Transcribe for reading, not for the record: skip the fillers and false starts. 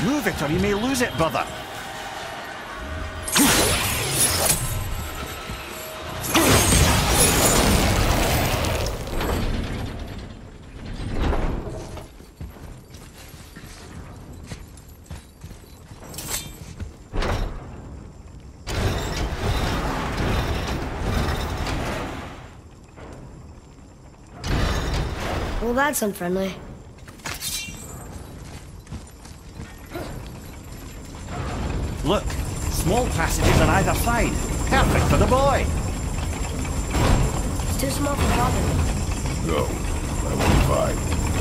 Move it or you may lose it, brother. Well, that's unfriendly. Look, small passages on either side. Perfect for the boy. It's too small for Robin. No, I will be fine.